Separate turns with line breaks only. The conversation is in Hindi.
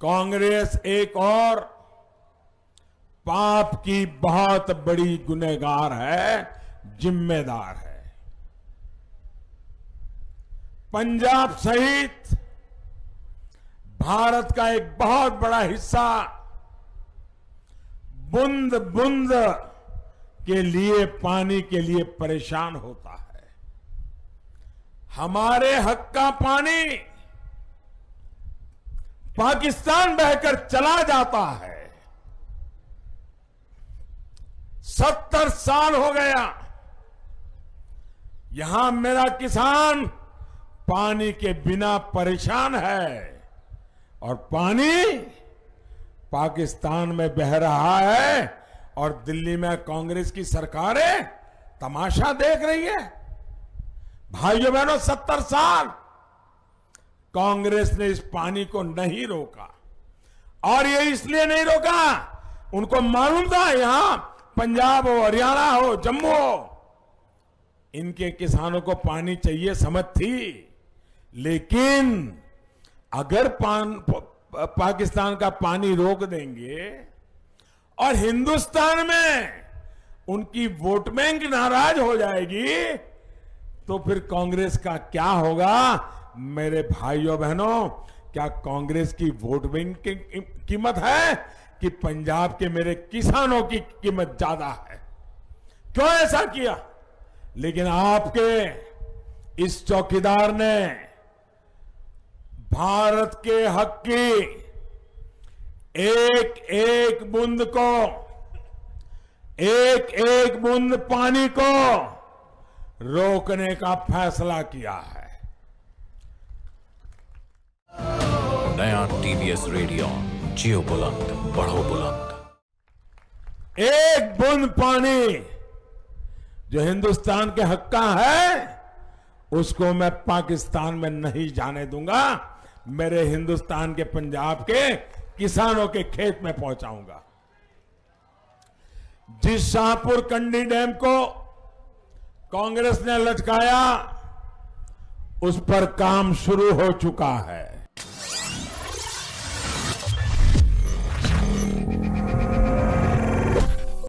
कांग्रेस एक और पाप की बहुत बड़ी गुनहगार है, जिम्मेदार है। पंजाब सहित भारत का एक बहुत बड़ा हिस्सा बूंद बूंद के लिए, पानी के लिए परेशान होता है। हमारे हक का पानी पाकिस्तान बहकर चला जाता है। 70 साल हो गया, यहां मेरा किसान पानी के बिना परेशान है और पानी पाकिस्तान में बह रहा है और दिल्ली में कांग्रेस की सरकारें तमाशा देख रही है। भाइयों बहनों, 70 साल कांग्रेस ने इस पानी को नहीं रोका, और ये इसलिए नहीं रोका, उनको मालूम था यहां पंजाब हो, हरियाणा हो, जम्मू हो, इनके किसानों को पानी चाहिए, समझ थी। लेकिन अगर पाकिस्तान का पानी रोक देंगे और हिंदुस्तान में उनकी वोट बैंक नाराज हो जाएगी, तो फिर कांग्रेस का क्या होगा? मेरे भाइयों बहनों, क्या कांग्रेस की वोट बैंक की कीमत है कि पंजाब के मेरे किसानों की कीमत ज्यादा है? क्यों ऐसा किया? लेकिन आपके इस चौकीदार ने भारत के हक की एक एक बूंद को, एक एक बूंद पानी को रोकने का फैसला किया है।
नया टीवीएस रेडियन, जियो बुलंद, बढ़ो बुलंद।
एक बूंद पानी जो हिंदुस्तान के हक का है, उसको मैं पाकिस्तान में नहीं जाने दूंगा। मेरे हिंदुस्तान के पंजाब के किसानों के खेत में पहुंचाऊंगा। जिस शाहपुर कंडी डैम को कांग्रेस ने लटकाया, उस पर काम शुरू हो चुका है।